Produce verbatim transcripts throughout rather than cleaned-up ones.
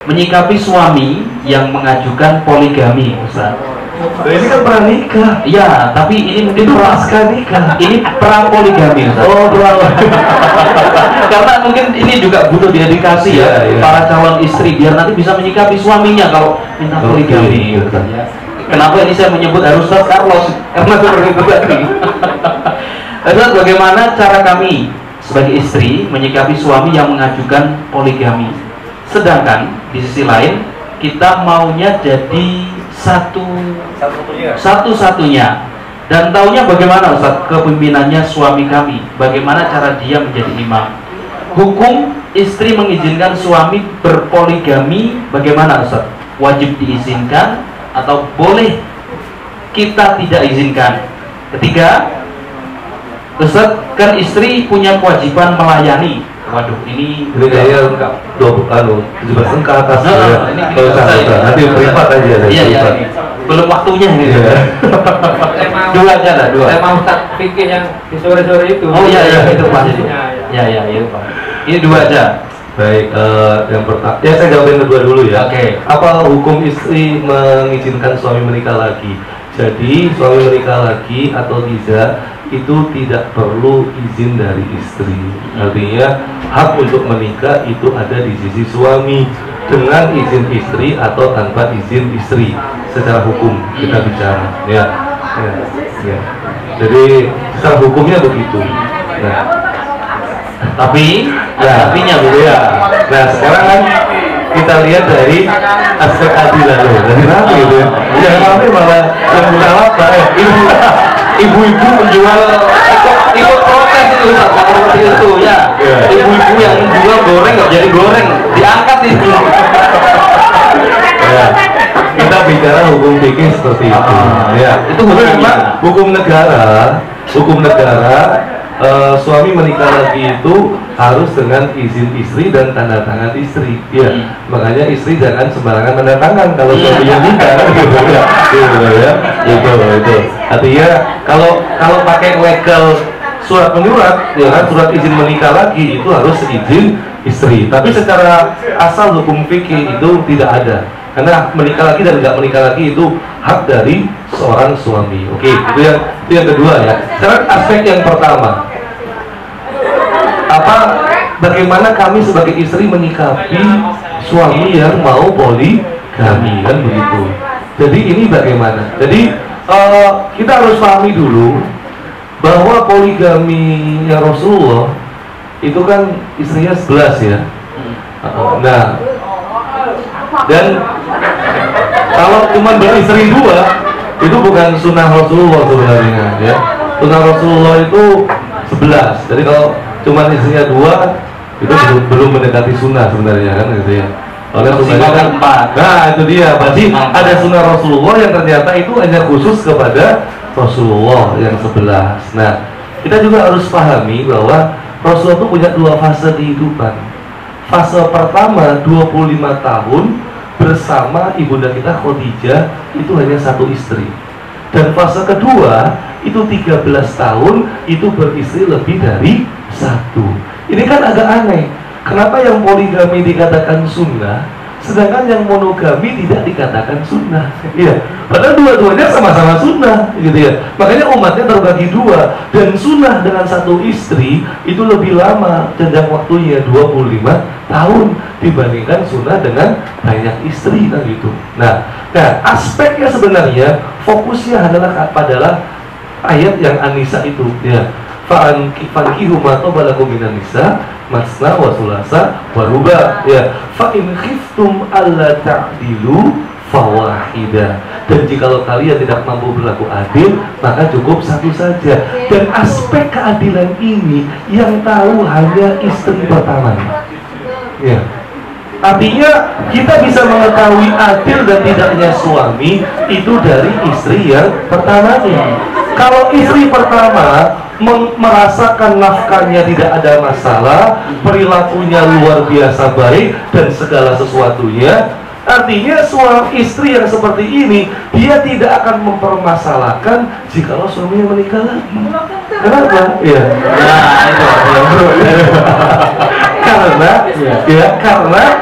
menyikapi suami yang mengajukan poligami, Ustaz? Ini kan pernah nikah. Iya, tapi ini mungkin Itu pra, pasca nikah. ini pra poligami, Ustaz. Oh, pra. Karena mungkin ini juga butuh dedikasi ya, Iya, iya. para calon istri biar nanti bisa menyikapi suaminya kalau minta poligami. Oke. Ya. Kenapa ini saya menyebut harus Ustaz Carlos? Karena seperti itu tadi. Ustaz, bagaimana cara kami sebagai istri menyikapi suami yang mengajukan poligami? Sedangkan di sisi lain kita maunya jadi satu satu-satunya, dan taunya bagaimana Ustaz kepemimpinannya suami kami, bagaimana cara dia menjadi imam. Hukum istri mengizinkan suami berpoligami bagaimana Ustaz? Wajib diizinkan atau boleh kita tidak izinkan? Ketiga, Ustaz, kan istri punya kewajiban melayani. Waduh, ini Ini kayaknya dua puluh anu, tujuh belas ke atas. Nah, ya. ini Kalau bisa, saya bisa. nanti privat aja. Iya, iya, privat. ini. Belum waktunya ini. Iya. Dua aja lah, dua. Saya mau tak pikir yang di sore-sore itu. Oh iya, iya, itu Pak. Ya, ya. Ya, ya, itu Pak. Ini dua aja. Baik, eh, yang pertama, ya saya jawab yang kedua dulu ya. Oke. Apa hukum istri mengizinkan suami menikah lagi? Jadi suami menikah lagi atau tidak itu tidak perlu izin dari istri. Artinya hak untuk menikah itu ada di sisi suami dengan izin istri atau tanpa izin istri. Secara hukum kita bicara, ya, ya, ya. Jadi secara hukumnya begitu. Nah, Tapi, ya, tapinya gitu ya. Nah sekarang kan kita lihat dari aspek keadilan loh. Dari mana gitu ya? Yang rame malah yang bukan apa ya? Ibu, ibu-ibu menjual ikut, ikut protes itu Ustaz, kalau seperti itu ya. Iya. Ibu-ibu yang jual goreng nggak jadi goreng, diangkat itu. ya. Kita bicara hukum fikih seperti itu. Ah, Ya, itu Tapi hukumnya. memang hukum negara, hukum negara. Uh, suami menikah lagi itu harus dengan izin istri dan tanda tangan istri. Ya, Hmm. makanya istri jangan sembarangan tanda tangan kalau Iya. suaminya nikah, gitu ya. Gitu ya. Itu itu. Artinya kalau kalau pakai legal surat menyurat, ya kan, surat izin menikah lagi itu harus izin istri. Tapi secara asal hukum fikih itu tidak ada. Karena menikah lagi dan nggak menikah lagi itu hak dari seorang suami. Oke, itu yang itu yang kedua ya. Sekarang aspek yang pertama, apa bagaimana kami sebagai istri menyikapi suami yang mau poligami, kan begitu. Jadi ini bagaimana? Jadi uh, kita harus pahami dulu bahwa poligaminya Rasulullah itu kan istrinya sebelas ya. Uh, Nah, dan kalau cuma beristri dua itu bukan sunnah Rasulullah sebenarnya ya. Sunnah Rasulullah itu sebelas. Jadi kalau cuma istrinya dua itu belum, belum mendekati sunnah sebenarnya kan gitu ya. Oleh sunnahnya kan empat. Nah itu dia. Berarti ada sunnah Rasulullah yang ternyata itu hanya khusus kepada Rasulullah yang sebelas. Nah kita juga harus pahami bahwa Rasulullah itu punya dua fase kehidupan. Fase pertama dua puluh lima tahun bersama ibunda kita Khadijah itu hanya satu istri. Dan fase kedua itu tiga belas tahun itu beristri lebih dari satu. Ini kan agak aneh. Kenapa yang poligami dikatakan sunnah, sedangkan yang monogami tidak dikatakan sunnah? Iya. Padahal dua-duanya sama-sama sunnah, gitu ya. Makanya umatnya terbagi dua. Dan sunnah dengan satu istri itu lebih lama jenjang waktunya dua puluh lima tahun dibandingkan sunnah dengan banyak istri, kan gitu. Nah, nah aspeknya sebenarnya fokusnya adalah adalah ayat yang An-Nisa itu, ya. Fankihu ma tabalakum minan nisa masna wa sulasa wa ruba, ya. Fa in khiftum alla ta'dilu fawahida. Dan jikalau kalian tidak mampu berlaku adil, maka cukup satu saja. Dan aspek keadilan ini yang tahu hanya istri pertamanya. Ya. Artinya kita bisa mengetahui adil dan tidaknya suami itu dari istri yang pertamanya. Kalau istri pertama merasakan nafkahnya tidak ada masalah, perilakunya luar biasa baik dan segala sesuatunya, artinya suami istri yang seperti ini dia tidak akan mempermasalahkan jikalau suaminya menikah lagi. Kenapa? Ya. Nah, itu. Karena ya, karena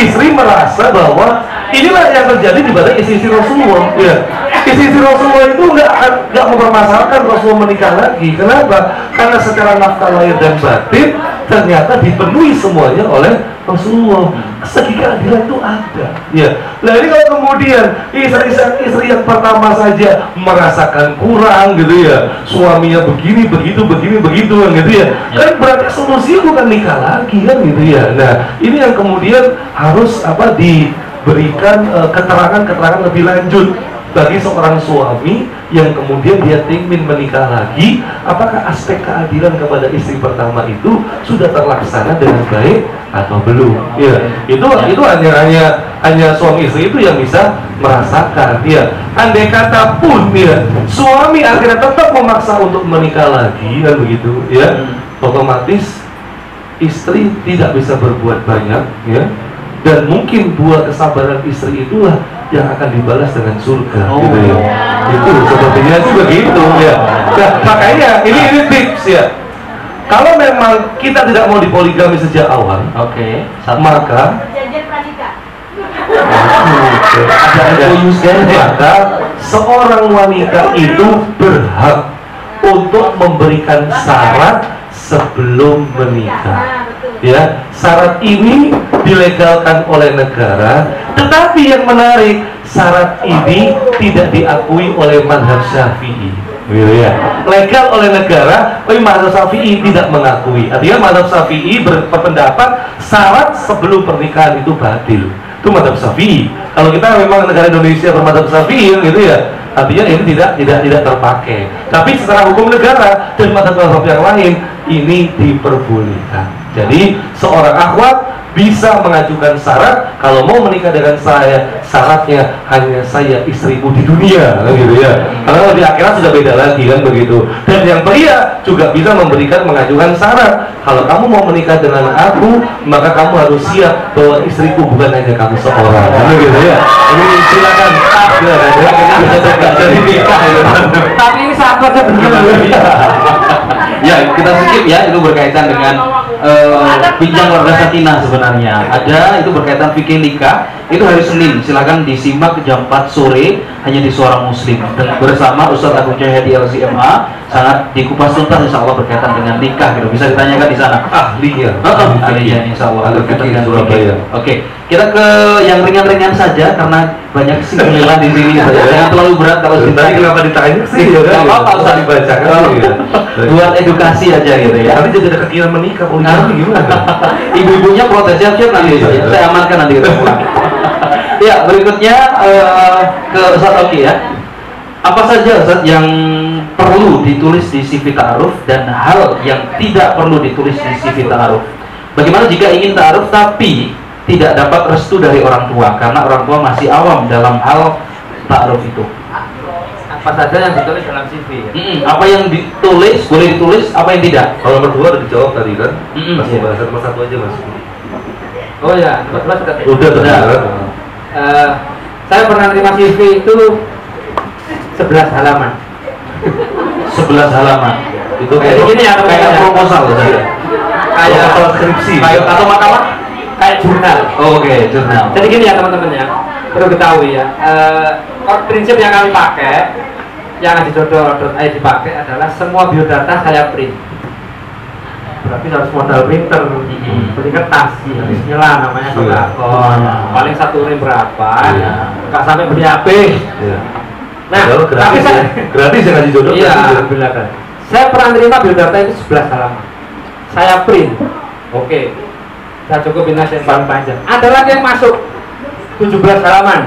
istri merasa bahwa inilah yang terjadi di pada istri-istri Rasulullah. Ya. Istri-istri Rasulullah itu nggak nggak mempermasalahkan Rasulullah menikah lagi. Kenapa? Karena secara nafkah lahir dan batin ternyata dipenuhi semuanya oleh Rasulullah. Segi keadilan itu ada. Ya. Nah ini kalau kemudian istri-istri yang pertama saja merasakan kurang gitu ya, suaminya begini begitu begini begitu kan gitu ya, kan berarti solusi bukan nikah lagi kan gitu ya. Nah ini yang kemudian harus apa diberikan uh, keterangan-keterangan lebih lanjut bagi seorang suami yang kemudian dia ingin menikah lagi, apakah aspek keadilan kepada istri pertama itu sudah terlaksana dengan baik atau belum? Ya, itu itu hanya hanya hanya suami istri itu yang bisa merasakan. Ya, andai kata pun ya suami akhirnya tetap memaksa untuk menikah lagi dan begitu, ya, otomatis istri tidak bisa berbuat banyak, ya. Dan mungkin buah kesabaran istri itulah yang akan dibalas dengan surga. Oh. Gitu ya. Itu sepertinya sih begitu ya. Nah, makanya ini ini tips ya. Kalau memang kita tidak mau dipoligami sejak awal, oke, okay. Maka perjanjian pranikah. Maka seorang wanita itu berhak untuk memberikan syarat sebelum menikah. Ya, syarat ini dilegalkan oleh negara, tetapi yang menarik, syarat ini tidak diakui oleh mazhab Syafi'i. Gitu ya. Legal oleh negara, tapi mazhab Syafi'i tidak mengakui. Artinya mazhab Syafi'i berpendapat syarat sebelum pernikahan itu batil. Itu mazhab Syafi'i. Kalau kita memang negara Indonesia bermazhab Syafi'i gitu ya, artinya ini tidak tidak tidak terpakai. Tapi secara hukum negara dan mazhab-mazhab yang lain ini diperbolehkan. Jadi seorang akhwat bisa mengajukan syarat, kalau mau menikah dengan saya, syaratnya hanya saya istrimu di dunia, kan gitu ya. Karena di akhirat sudah beda lagi kan begitu. Dan yang pria juga bisa memberikan mengajukan syarat, kalau kamu mau menikah dengan aku, maka kamu harus siap bahwa istriku bukan hanya kamu seorang, kan gitu ya. Ini silakan. Jadi nikah. Tapi ini sahabatnya benar. Ya, kita skip ya, itu berkaitan dengan uh, bincang warga sakinah sebenarnya. Ada itu berkaitan fikih nikah, itu hari Senin, silahkan disimak jam empat sore hanya di Suara Muslim dan bersama Ustaz Agung Cahyadi L C M A, sangat dikupas tuntas insya Allah berkaitan dengan nikah gitu. Bisa ditanyakan di sana. Ahlinya. Oh, ahlinya insya Allah berkaitan dengan Surabaya. Oke, kita ke yang ringan-ringan saja karena banyak singgungan di sini. Jangan terlalu berat kalau tadi kenapa ditanya sih? Tidak apa-apa, usah dibacakan. Buat edukasi aja gitu ya. Tapi jadi ada keinginan menikah, poligami gimana? Ibu-ibunya protes siap-siap nanti, saya amankan nanti kita pulang. Ya, berikutnya uh, ke Ustaz Oki ya. Apa saja Ustaz yang perlu ditulis di C V Ta'aruf dan hal yang tidak perlu ditulis di C V Ta'aruf? Bagaimana jika ingin ta'aruf tapi tidak dapat restu dari orang tua karena orang tua masih awam dalam hal ta'aruf itu? Apa saja yang ditulis dalam C V ya? Mm-mm. Apa yang ditulis, boleh ditulis, apa yang tidak? Kalau nomor dua udah dijawab tadi kan? Mm-mm. Masih bahasan nomor satu aja mas. Oh ya, nomor dua sudah. Udah terdengar. Uh, saya pernah terima C V itu sebelas halaman. sebelas halaman. Itu Kayak kayak, gini ya, kayak namanya. proposal ya. Kayak Proposal skripsi. Kayak atau makalah? kayak jurnal. Oh, oke, okay, jurnal. Jadi gini ya teman-teman ya, perlu ketahui ya. Uh, prinsip yang kami pakai, yang di jodoh dot i d dipakai adalah semua biodata saya print. Berarti harus modal printer, Mm-hmm. beli kertas, habis nyela namanya sodakon, paling satu rim berapa, nggak sampai beli H P. Iya. Nah, Kalau tapi gratis, saya, ya? gratis yang ngasih jodoh. iya, gratis, ya? alhamdulillah. Saya pernah terima biodata itu sebelas halaman. Saya print, oke. Saya cukupin aja yang paling panjang. Ada lagi yang masuk tujuh belas halaman.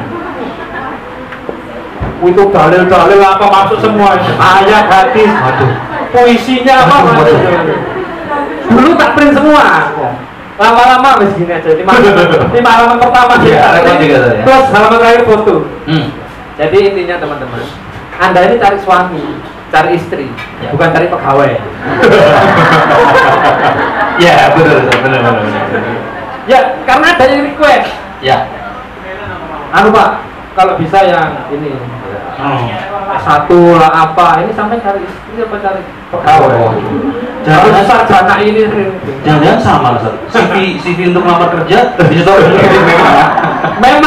Itu dalil-dalil apa masuk semua, ayat, hadis, puisinya apa masuk. Dulu tak print semua. Lama-lama wis gini aja. Lima, lima halaman pertama ya, ya. Plus halaman terakhir foto. Hmm. Jadi intinya teman-teman, Anda ini cari suami, cari istri, ya. Bukan cari pegawai. Ya, benar, benar, benar, benar. Ya, karena ada yang request. Ya. Anu Pak, kalau bisa yang ini. Oh. S satu lah apa, ini sampai cari istri apa cari pegawai? Jangan sarjana ini. Jangan-jangan sama Ustaz. C V C V untuk melamar kerja ditaruh di Memang